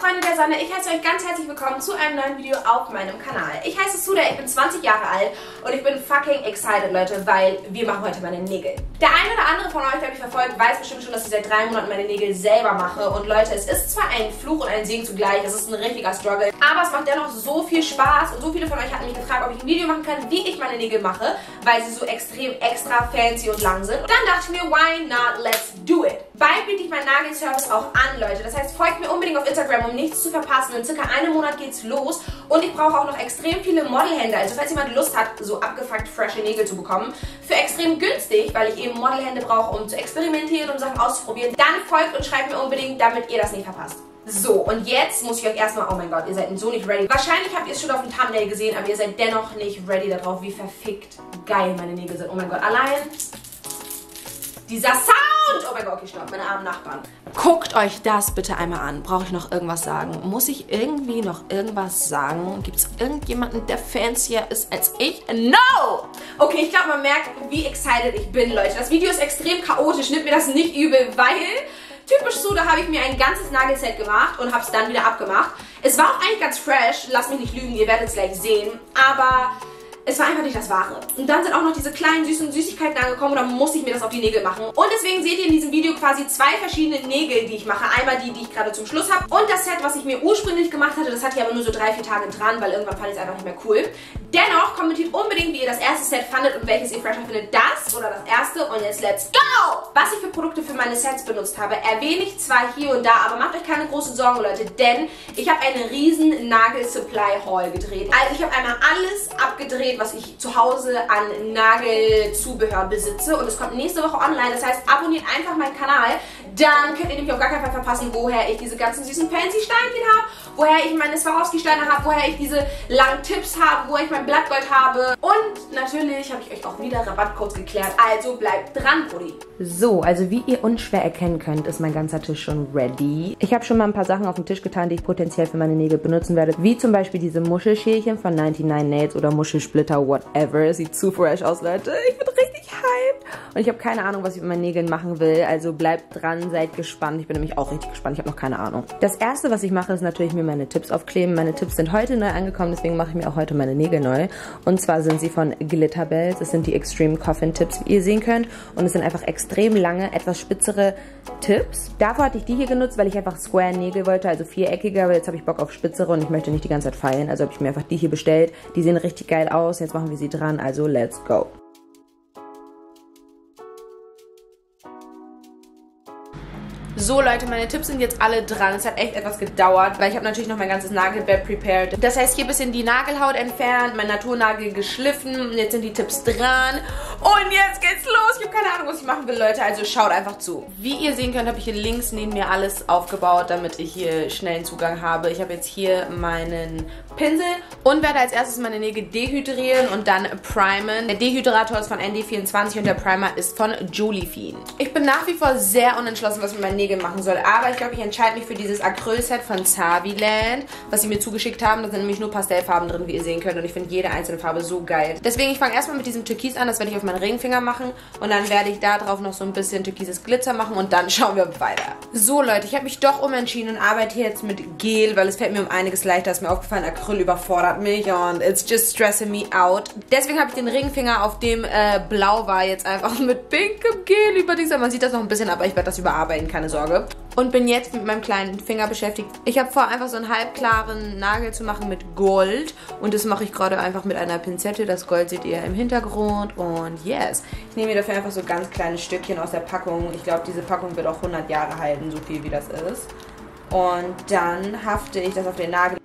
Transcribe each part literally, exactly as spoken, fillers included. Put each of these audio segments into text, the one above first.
Freunde der Sonne, ich heiße euch ganz herzlich willkommen zu einem neuen Video auf meinem Kanal. Ich heiße Suda, ich bin zwanzig Jahre alt und ich bin fucking excited, Leute, weil wir machen heute meine Nägel. Der eine oder andere von euch, der mich verfolgt, weiß bestimmt schon, dass ich seit drei Monaten meine Nägel selber mache. Und Leute, es ist zwar ein Fluch und ein Segen zugleich, es ist ein richtiger Struggle, aber es macht dennoch so viel Spaß und so viele von euch hatten mich gefragt, ob ich ein Video machen kann, wie ich meine Nägel mache, weil sie so extrem extra fancy und lang sind. Und dann dachte ich mir, why not, let's do it. Bald biete ich meinen Nagelservice auch an, Leute. Das heißt, folgt mir unbedingt auf Instagram, um nichts zu verpassen. In circa einem Monat geht's los. Und ich brauche auch noch extrem viele Modelhände. Also falls jemand Lust hat, so abgefuckt frische Nägel zu bekommen, für extrem günstig, weil ich eben Modelhände brauche, um zu experimentieren und Sachen auszuprobieren, dann folgt und schreibt mir unbedingt, damit ihr das nicht verpasst. So, und jetzt muss ich euch erstmal, oh mein Gott, ihr seid so nicht ready. Wahrscheinlich habt ihr es schon auf dem Thumbnail gesehen, aber ihr seid dennoch nicht ready darauf, wie verfickt geil meine Nägel sind. Oh mein Gott, allein dieser Sound! Oh mein Gott, okay, stopp, meine armen Nachbarn. Guckt euch das bitte einmal an. Brauche ich noch irgendwas sagen? Muss ich irgendwie noch irgendwas sagen? Gibt es irgendjemanden, der fancier ist als ich? No! Okay, ich glaube, man merkt, wie excited ich bin, Leute. Das Video ist extrem chaotisch, nimmt mir das nicht übel, weil typisch so, da habe ich mir ein ganzes Nagelset gemacht und habe es dann wieder abgemacht. Es war auch eigentlich ganz fresh, lasst mich nicht lügen, ihr werdet es gleich sehen, aber es war einfach nicht das Wahre. Und dann sind auch noch diese kleinen süßen Süßigkeiten angekommen und dann musste ich mir das auf die Nägel machen. Und deswegen seht ihr in diesem Video quasi zwei verschiedene Nägel, die ich mache. Einmal die, die ich gerade zum Schluss habe und das Set, was ich mir ursprünglich gemacht hatte. Das hatte ich aber nur so drei, vier Tage dran, weil irgendwann fand ich es einfach nicht mehr cool. Dennoch kommentiert unbedingt, wie ihr das erste Set fandet und welches ihr fresher findet. Das oder das erste. Und jetzt let's go! Was ich für Produkte für meine Sets benutzt habe, erwähne ich zwar hier und da, aber macht euch keine großen Sorgen, Leute, denn ich habe einen riesen Nagel-Supply-Haul gedreht. Also ich habe einmal alles abgedreht, was ich zu Hause an Nagelzubehör besitze und es kommt nächste Woche online. Das heißt, abonniert einfach meinen Kanal, dann könnt ihr nämlich auf gar keinen Fall verpassen, woher ich diese ganzen süßen fancy Steinchen habe, woher ich meine Swarovski-Steine habe, woher ich diese langen Tipps habe, woher ich mein Blattgold habe und natürlich habe ich euch auch wieder Rabattcodes geklärt, also bleibt dran, Brudi. So, also wie ihr unschwer erkennen könnt, ist mein ganzer Tisch schon ready. Ich habe schon mal ein paar Sachen auf den Tisch getan, die ich potenziell für meine Nägel benutzen werde, wie zum Beispiel diese Muschelschälchen von neunundneunzig Nails oder Muschelsplitter, whatever. Sieht zu fresh aus, Leute. Ich bin richtig hyped. Und ich habe keine Ahnung, was ich mit meinen Nägeln machen will, also bleibt dran, seid gespannt. Ich bin nämlich auch richtig gespannt, ich habe noch keine Ahnung. Das erste, was ich mache, ist natürlich mir meine Tipps aufkleben. Meine Tipps sind heute neu angekommen, deswegen mache ich mir auch heute meine Nägel neu. Und zwar sind sie von Glitterbels. Das sind die Extreme Coffin Tips, wie ihr sehen könnt. Und es sind einfach extrem lange, etwas spitzere Tipps. Davor hatte ich die hier genutzt, weil ich einfach Square Nägel wollte, also viereckige, aber jetzt habe ich Bock auf spitzere und ich möchte nicht die ganze Zeit feilen. Also habe ich mir einfach die hier bestellt. Die sehen richtig geil aus. Jetzt machen wir sie dran, also let's go. So Leute, meine Tipps sind jetzt alle dran. Es hat echt etwas gedauert, weil ich habe natürlich noch mein ganzes Nagelbett prepared. Das heißt, hier ein bisschen die Nagelhaut entfernt, mein Naturnagel geschliffen und jetzt sind die Tipps dran. Und jetzt geht's los. Ich habe keine Ahnung, was ich machen will, Leute, also schaut einfach zu. Wie ihr sehen könnt, habe ich hier links neben mir alles aufgebaut, damit ich hier schnellen Zugang habe. Ich habe jetzt hier meinen Pinsel und werde als erstes meine Nägel dehydrieren und dann primen. Der Dehydrator ist von N D vierundzwanzig und der Primer ist von Jolie-Fien. Ich bin nach wie vor sehr unentschlossen, was mit meinen Nägeln machen soll, aber ich glaube, ich entscheide mich für dieses Acrylset von Saviland, was sie mir zugeschickt haben. Da sind nämlich nur Pastellfarben drin, wie ihr sehen könnt und ich finde jede einzelne Farbe so geil. Deswegen, ich fange erstmal mit diesem Türkis an, das werde ich auf meinen Ringfinger machen und dann werde ich da drauf noch so ein bisschen türkises Glitzer machen und dann schauen wir weiter. So Leute, ich habe mich doch umentschieden und arbeite jetzt mit Gel, weil es fällt mir um einiges leichter, ist mir aufgefallen, Acryl überfordert mich und it's just stressing me out. Deswegen habe ich den Ringfinger, auf dem äh, blau war, jetzt einfach mit pinkem Gel über dieser. Man sieht das noch ein bisschen, aber ich werde das überarbeiten, keine Sorge. Und bin jetzt mit meinem kleinen Finger beschäftigt. Ich habe vor, einfach so einen halbklaren Nagel zu machen mit Gold. Und das mache ich gerade einfach mit einer Pinzette. Das Gold seht ihr im Hintergrund. Und yes, ich nehme mir dafür einfach so ganz kleine Stückchen aus der Packung. Ich glaube, diese Packung wird auch hundert Jahre halten, so viel wie das ist. Und dann hafte ich das auf den Nagel.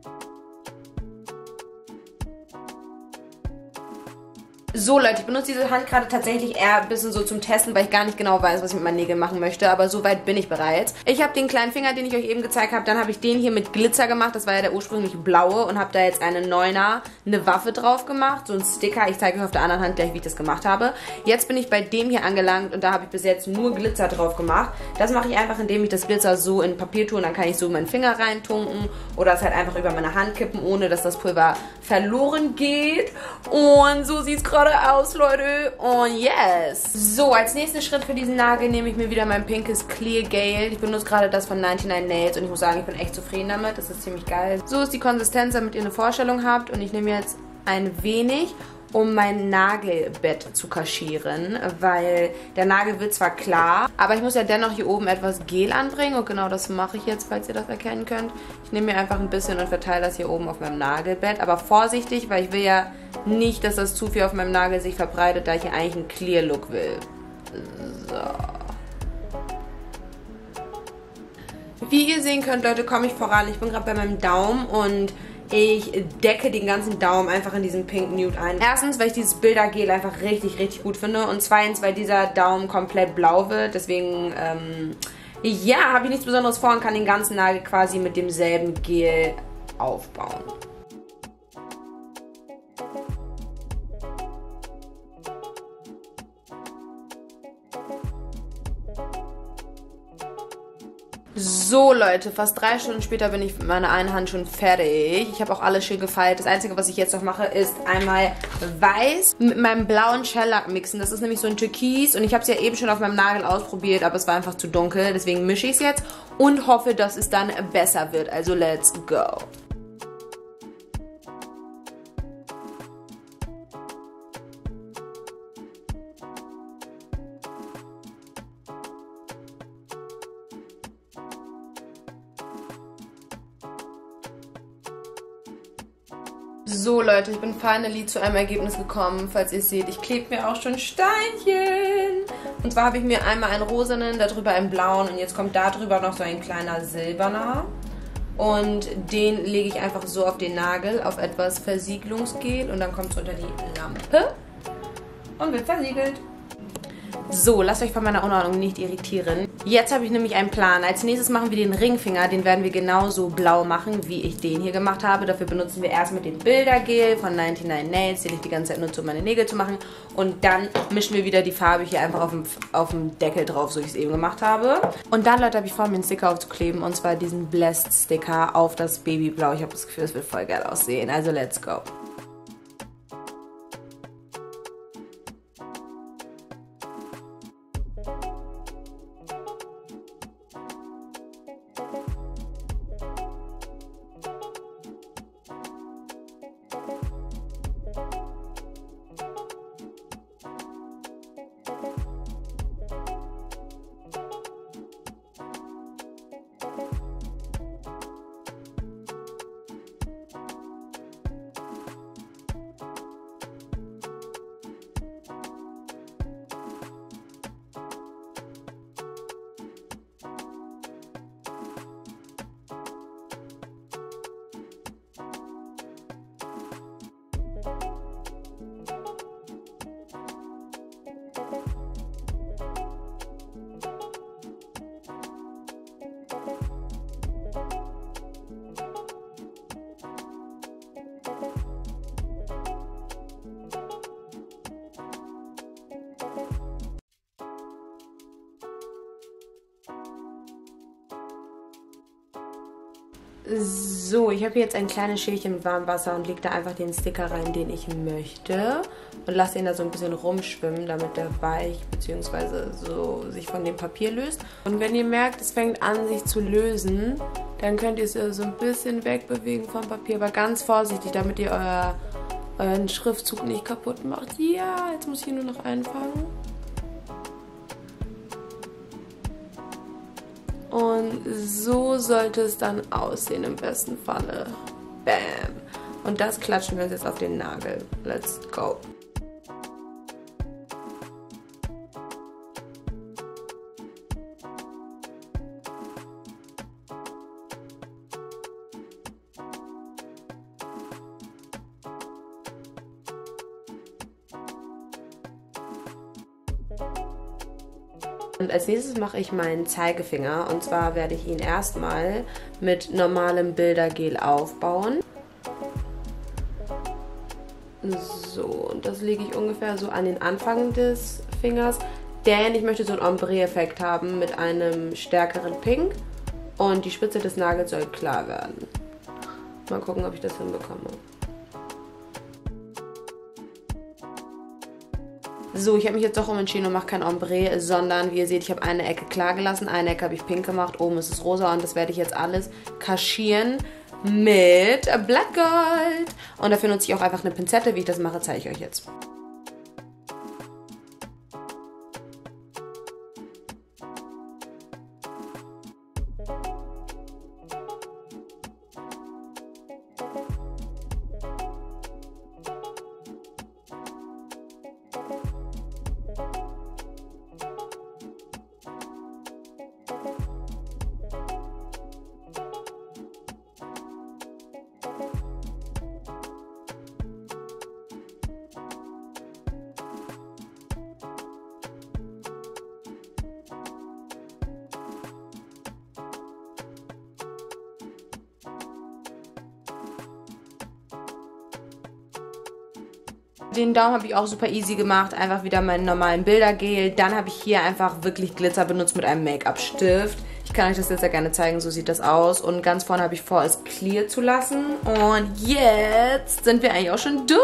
So Leute, ich benutze diese Hand gerade tatsächlich eher ein bisschen so zum Testen, weil ich gar nicht genau weiß, was ich mit meinen Nägeln machen möchte, aber so weit bin ich bereits. Ich habe den kleinen Finger, den ich euch eben gezeigt habe, dann habe ich den hier mit Glitzer gemacht, das war ja der ursprünglich blaue und habe da jetzt eine Neuner, eine Waffe drauf gemacht, so ein Sticker, ich zeige euch auf der anderen Hand gleich, wie ich das gemacht habe. Jetzt bin ich bei dem hier angelangt und da habe ich bis jetzt nur Glitzer drauf gemacht. Das mache ich einfach, indem ich das Glitzer so in Papier tue und dann kann ich so meinen Finger reintunken oder es halt einfach über meine Hand kippen, ohne dass das Pulver verloren geht. Und so sieht es gerade aus, Leute. Und yes. So, als nächsten Schritt für diesen Nagel nehme ich mir wieder mein pinkes Clear Gale. Ich benutze gerade das von neunundneunzig Nails und ich muss sagen, ich bin echt zufrieden damit. Das ist ziemlich geil. So ist die Konsistenz, damit ihr eine Vorstellung habt. Und ich nehme jetzt ein wenig, um mein Nagelbett zu kaschieren, weil der Nagel wird zwar klar, aber ich muss ja dennoch hier oben etwas Gel anbringen und genau das mache ich jetzt, falls ihr das erkennen könnt. Ich nehme mir einfach ein bisschen und verteile das hier oben auf meinem Nagelbett, aber vorsichtig, weil ich will ja nicht, dass das zu viel auf meinem Nagel sich verbreitet, da ich hier eigentlich einen Clear Look will. So. Wie ihr sehen könnt, Leute, komme ich voran. Ich bin gerade bei meinem Daumen und ich decke den ganzen Daumen einfach in diesen Pink Nude ein. Erstens, weil ich dieses Bildergel einfach richtig, richtig gut finde. Und zweitens, weil dieser Daumen komplett blau wird. Deswegen, ähm, ja, habe ich nichts Besonderes vor und kann den ganzen Nagel quasi mit demselben Gel aufbauen. So Leute, fast drei Stunden später bin ich mit meiner einen Hand schon fertig. Ich habe auch alles schön gefeilt. Das Einzige, was ich jetzt noch mache, ist einmal weiß mit meinem blauen Shellac mixen. Das ist nämlich so ein Türkis und ich habe es ja eben schon auf meinem Nagel ausprobiert, aber es war einfach zu dunkel. Deswegen mische ich es jetzt und hoffe, dass es dann besser wird. Also let's go. So Leute, ich bin finally zu einem Ergebnis gekommen. Falls ihr seht, ich klebe mir auch schon Steinchen. Und zwar habe ich mir einmal einen rosanen, darüber einen blauen und jetzt kommt darüber noch so ein kleiner silberner. Und den lege ich einfach so auf den Nagel, auf etwas Versiegelungsgel und dann kommt es unter die Lampe und wird versiegelt. So, lasst euch von meiner Unordnung nicht irritieren. Jetzt habe ich nämlich einen Plan. Als nächstes machen wir den Ringfinger. Den werden wir genauso blau machen, wie ich den hier gemacht habe. Dafür benutzen wir erst mit dem Bildergel von neunundneunzig Nails, den ich die ganze Zeit nutze, um meine Nägel zu machen. Und dann mischen wir wieder die Farbe hier einfach auf dem, auf dem Deckel drauf, so wie ich es eben gemacht habe. Und dann, Leute, habe ich vor, mir einen Sticker aufzukleben. Und zwar diesen Blessed Sticker auf das Babyblau. Ich habe das Gefühl, es wird voll geil aussehen. Also, let's go. So, ich habe jetzt ein kleines Schälchen mit warmem Wasser und lege da einfach den Sticker rein, den ich möchte. Und lasse ihn da so ein bisschen rumschwimmen, damit der weich bzw. so sich von dem Papier löst. Und wenn ihr merkt, es fängt an sich zu lösen, dann könnt ihr es so ein bisschen wegbewegen vom Papier. Aber ganz vorsichtig, damit ihr euer, euren Schriftzug nicht kaputt macht. Ja, jetzt muss ich ihn nur noch einfangen. Und so sollte es dann aussehen im besten Falle. Bam. Und das klatschen wir uns jetzt auf den Nagel. Let's go. Und als nächstes mache ich meinen Zeigefinger und zwar werde ich ihn erstmal mit normalem Bildergel aufbauen. So, und das lege ich ungefähr so an den Anfang des Fingers, denn ich möchte so einen Ombre-Effekt haben mit einem stärkeren Pink und die Spitze des Nagels soll klar werden. Mal gucken, ob ich das hinbekomme. So, ich habe mich jetzt doch umentschieden und mache kein Ombre, sondern wie ihr seht, ich habe eine Ecke klar gelassen, eine Ecke habe ich pink gemacht, oben ist es rosa und das werde ich jetzt alles kaschieren mit Black Gold. Und dafür nutze ich auch einfach eine Pinzette. Wie ich das mache, zeige ich euch jetzt. Den Daumen habe ich auch super easy gemacht. Einfach wieder meinen normalen Bildergel. Dann habe ich hier einfach wirklich Glitzer benutzt mit einem Make-up-Stift. Ich kann euch das jetzt ja gerne zeigen. So sieht das aus. Und ganz vorne habe ich vor, es clear zu lassen. Und jetzt sind wir eigentlich auch schon durch.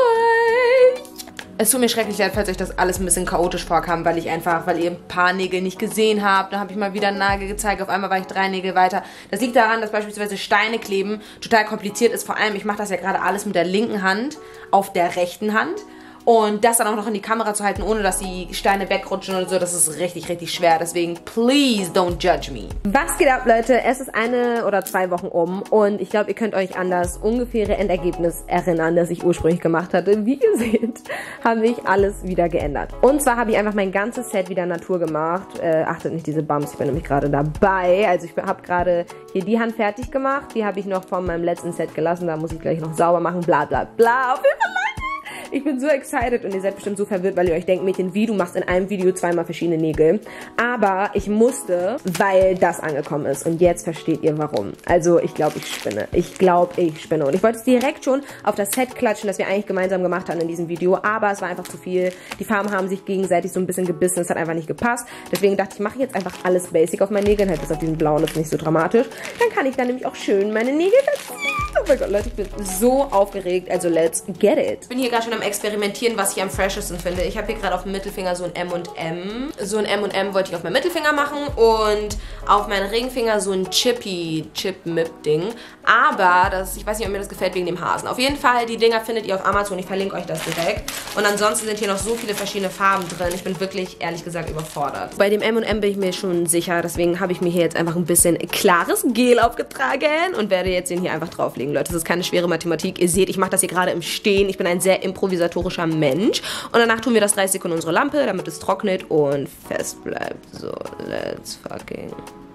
Es tut mir schrecklich leid, falls euch das alles ein bisschen chaotisch vorkam, weil ich einfach, weil ihr ein paar Nägel nicht gesehen habt. Dann habe ich mal wieder einen Nagel gezeigt, auf einmal war ich drei Nägel weiter. Das liegt daran, dass beispielsweise Steine kleben total kompliziert ist. Vor allem, ich mache das ja gerade alles mit der linken Hand auf der rechten Hand. Und das dann auch noch in die Kamera zu halten, ohne dass die Steine wegrutschen oder so, das ist richtig, richtig schwer. Deswegen, please don't judge me. Was geht ab, Leute? Es ist eine oder zwei Wochen um und ich glaube, ihr könnt euch an das ungefähre Endergebnis erinnern, das ich ursprünglich gemacht hatte. Wie ihr seht, habe ich alles wieder geändert. Und zwar habe ich einfach mein ganzes Set wieder Natur gemacht. Äh, achtet nicht diese Bumps, ich bin nämlich gerade dabei. Also ich habe gerade hier die Hand fertig gemacht. Die habe ich noch von meinem letzten Set gelassen. Da muss ich gleich noch sauber machen, bla bla bla. Auf jeden Fall. Ich bin so excited und ihr seid bestimmt so verwirrt, weil ihr euch denkt, Mädchen, wie, du machst in einem Video zweimal verschiedene Nägel. Aber ich musste, weil das angekommen ist. Und jetzt versteht ihr, warum. Also, ich glaube, ich spinne. Ich glaube, ich spinne. Und ich wollte es direkt schon auf das Set klatschen, das wir eigentlich gemeinsam gemacht haben in diesem Video. Aber es war einfach zu viel. Die Farben haben sich gegenseitig so ein bisschen gebissen. Es hat einfach nicht gepasst. Deswegen dachte ich, mache jetzt einfach alles basic auf meinen Nägeln. Halt bis auf diesen blauen, das ist nicht so dramatisch. Dann kann ich dann nämlich auch schön meine Nägel verziehen. Oh mein Gott, Leute, ich bin so aufgeregt. Also, let's get it. Ich bin hier gerade schon am Experimentieren, was ich am freshesten finde. Ich habe hier gerade auf dem Mittelfinger so ein M und M. So ein M und M wollte ich auf meinen Mittelfinger machen und auf meinen Ringfinger so ein Chippy, Chip-Mip-Ding. Aber das, ich weiß nicht, ob mir das gefällt wegen dem Hasen. Auf jeden Fall, die Dinger findet ihr auf Amazon. Ich verlinke euch das direkt. Und ansonsten sind hier noch so viele verschiedene Farben drin. Ich bin wirklich, ehrlich gesagt, überfordert. Bei dem M und M bin ich mir schon sicher. Deswegen habe ich mir hier jetzt einfach ein bisschen klares Gel aufgetragen und werde jetzt den hier einfach drauflegen, Leute. Das ist keine schwere Mathematik. Ihr seht, ich mache das hier gerade im Stehen. Ich bin ein sehr improvisatorischer Mensch. Und danach tun wir das dreißig Sekunden unsere Lampe, damit es trocknet und fest bleibt. So, let's fucking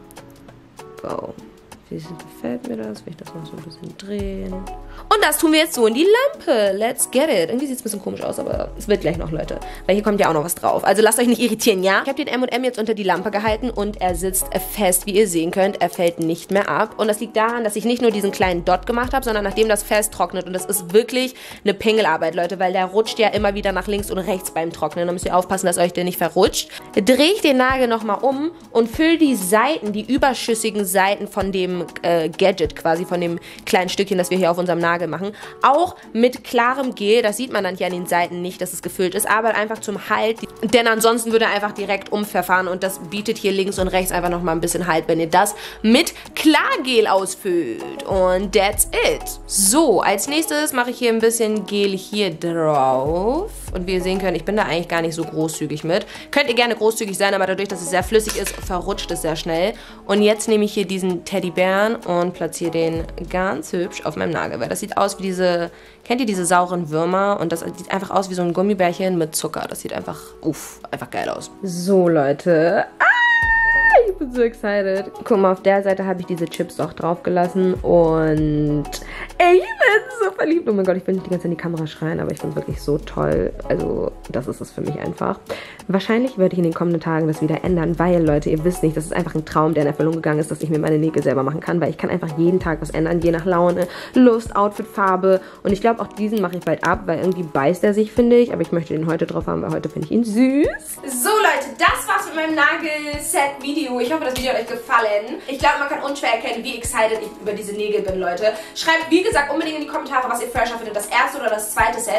go. Wie gefällt mir das? Will ich das noch so ein bisschen drehen? Und das tun wir jetzt so in die Lampe. Let's get it. Irgendwie sieht es ein bisschen komisch aus, aber es wird gleich noch, Leute. Weil hier kommt ja auch noch was drauf. Also lasst euch nicht irritieren, ja? Ich habe den M und M jetzt unter die Lampe gehalten und er sitzt fest, wie ihr sehen könnt. Er fällt nicht mehr ab. Und das liegt daran, dass ich nicht nur diesen kleinen Dot gemacht habe, sondern nachdem das fest trocknet. Und das ist wirklich eine Pingelarbeit, Leute, weil der rutscht ja immer wieder nach links und rechts beim Trocknen. Da müsst ihr aufpassen, dass euch der nicht verrutscht. Drehe ich den Nagel nochmal um und fülle die Seiten, die überschüssigen Seiten von dem äh, Gadget quasi, von dem kleinen Stückchen, das wir hier auf unserem Nagel machen, auch mit klarem Gel. Das sieht man dann hier an den Seiten nicht, dass es gefüllt ist, aber einfach zum Halt. Denn ansonsten würde er einfach direkt umverfahren und das bietet hier links und rechts einfach nochmal ein bisschen Halt, wenn ihr das mit Klargel ausfüllt. Und that's it. So, als nächstes mache ich hier ein bisschen Gel hier drauf. Und wie ihr sehen könnt, ich bin da eigentlich gar nicht so großzügig mit. Könnt ihr gerne großzügig sein, aber dadurch, dass es sehr flüssig ist, verrutscht es sehr schnell. Und jetzt nehme ich hier diesen Teddybären und platziere den ganz hübsch auf meinem Nagel. Weil das sieht aus wie diese, kennt ihr diese sauren Würmer? Und das sieht einfach aus wie so ein Gummibärchen mit Zucker. Das sieht einfach, uff, einfach geil aus. So, Leute. Ah! Ich bin so excited. Guck mal, auf der Seite habe ich diese Chips auch drauf gelassen und ey, ich bin so verliebt. Oh mein Gott, ich will nicht die ganze Zeit in die Kamera schreien, aber ich bin wirklich so toll. Also, das ist es für mich einfach. Wahrscheinlich werde ich in den kommenden Tagen das wieder ändern, weil, Leute, ihr wisst nicht, das ist einfach ein Traum, der in Erfüllung gegangen ist, dass ich mir meine Nägel selber machen kann, weil ich kann einfach jeden Tag was ändern, je nach Laune, Lust, Outfit, Farbe. Und ich glaube, auch diesen mache ich bald ab, weil irgendwie beißt er sich, finde ich. Aber ich möchte den heute drauf haben, weil heute finde ich ihn süß. So, Leute, das war's mit meinem Nagelset-Video. Ich hoffe, das Video hat euch gefallen. Ich glaube, man kann unschwer erkennen, wie excited ich über diese Nägel bin, Leute. Schreibt, wie gesagt, unbedingt in die Kommentare, was ihr fresher findet, das erste oder das zweite Set.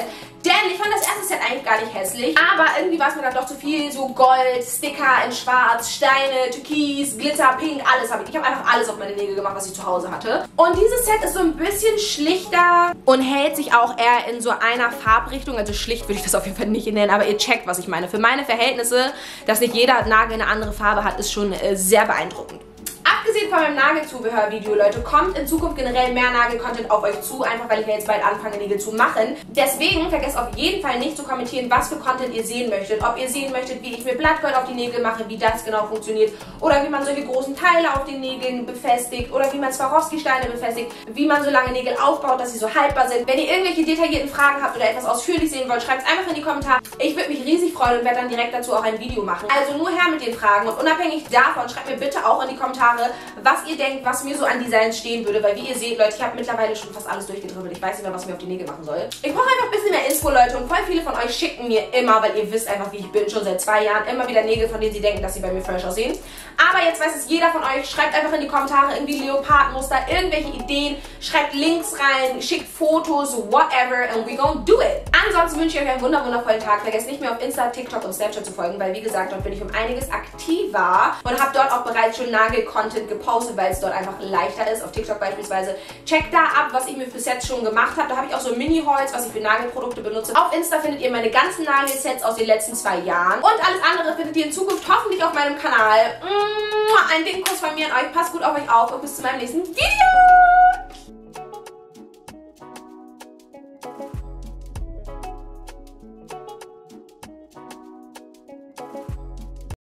Denn ich fand das erste Set eigentlich gar nicht hässlich, aber irgendwie war es mir dann doch zu viel, so Gold, Sticker in schwarz, Steine, Türkis, Glitter, Pink, alles habe ich. Ich habe einfach alles auf meine Nägel gemacht, was ich zu Hause hatte. Und dieses Set ist so ein bisschen schlichter und hält sich auch eher in so einer Farbrichtung. Also schlicht würde ich das auf jeden Fall nicht nennen, aber ihr checkt, was ich meine. Für meine Verhältnisse, dass nicht jeder Nagel eine andere Farbe hat, ist schon äh, sehr beeindruckend. Abgesehen von meinem Nagelzubehör-Video, Leute, kommt in Zukunft generell mehr Nagel-Content auf euch zu, einfach weil ich ja jetzt bald anfange, Nägel zu machen. Deswegen vergesst auf jeden Fall nicht zu kommentieren, was für Content ihr sehen möchtet. Ob ihr sehen möchtet, wie ich mir Blattgold auf die Nägel mache, wie das genau funktioniert. Oder wie man solche großen Teile auf den Nägeln befestigt. Oder wie man Swarovski-Steine befestigt. Wie man so lange Nägel aufbaut, dass sie so haltbar sind. Wenn ihr irgendwelche detaillierten Fragen habt oder etwas ausführlich sehen wollt, schreibt es einfach in die Kommentare. Ich würde mich riesig freuen und werde dann direkt dazu auch ein Video machen. Also nur her mit den Fragen. Und unabhängig davon, schreibt mir bitte auch in die Kommentare, was ihr denkt, was mir so an Designs stehen würde, weil wie ihr seht, Leute, ich habe mittlerweile schon fast alles durchgedribbelt. Ich weiß nicht mehr, was ich mir auf die Nägel machen soll. Ich brauche einfach ein bisschen mehr Info, Leute, und voll viele von euch schicken mir immer, weil ihr wisst einfach, wie ich bin, schon seit zwei Jahren, immer wieder Nägel, von denen sie denken, dass sie bei mir fresh aussehen. Aber jetzt weiß es jeder von euch. Schreibt einfach in die Kommentare irgendwie Leopardmuster, irgendwelche Ideen, schreibt Links rein, schickt Fotos, whatever, and we gonna do it. Ansonsten wünsche ich euch einen wunder wundervollen Tag. Vergesst nicht mehr auf Insta, TikTok und Snapchat zu folgen, weil wie gesagt, dort bin ich um einiges aktiver und habe dort auch bereits schon Nagel-Content gepostet, weil es dort einfach leichter ist. Auf TikTok beispielsweise. Checkt da ab, was ich mir für Sets schon gemacht habe. Da habe ich auch so Mini-Hauls, was ich für Nagelprodukte benutze. Auf Insta findet ihr meine ganzen Nagelsets aus den letzten zwei Jahren. Und alles andere findet ihr in Zukunft hoffentlich auf meinem Kanal. Ein dicken Kuss von mir an euch. Passt gut auf euch auf und bis zu meinem nächsten Video.